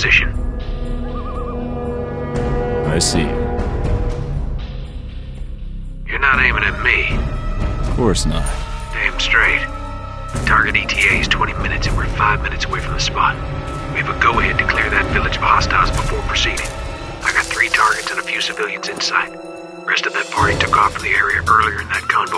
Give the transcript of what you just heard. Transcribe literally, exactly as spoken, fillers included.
position. I see. You're not aiming at me. Of course not. Damn straight. Target E T A is twenty minutes and we're five minutes away from the spot. We have a go-ahead to clear that village of hostiles before proceeding. I got three targets and a few civilians inside. Rest of that party took off from the area earlier in that conflict.